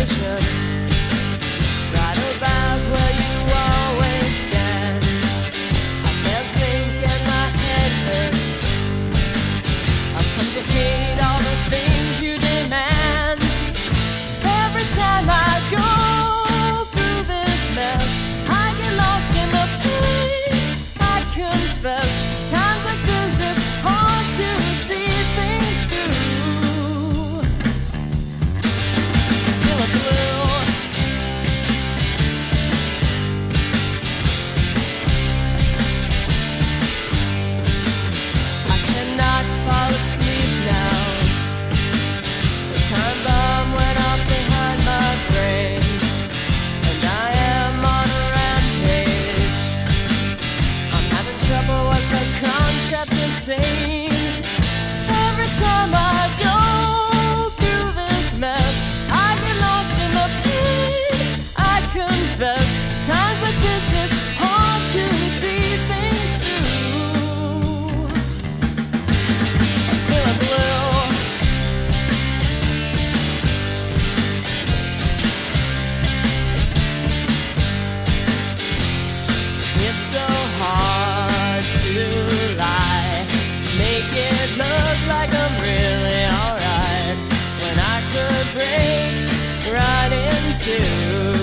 position, right about where you always stand. I can't think and my head hurts. I've come to hate all the things you demand. Every time I go through this mess, I get lost in the pain. I confess, times like this it's hard to see things through. Feeling blue. I cannot fall asleep now. The time bomb went off behind my brain, and I am on a rampage. I'm having trouble with the concept of sane. Every time I go through this mess, I get lost in the pain. I confess, times like this it's hard to see things through. I'm feeling blue. It's so hard to lie, make it look like I'm really alright, when I could break right into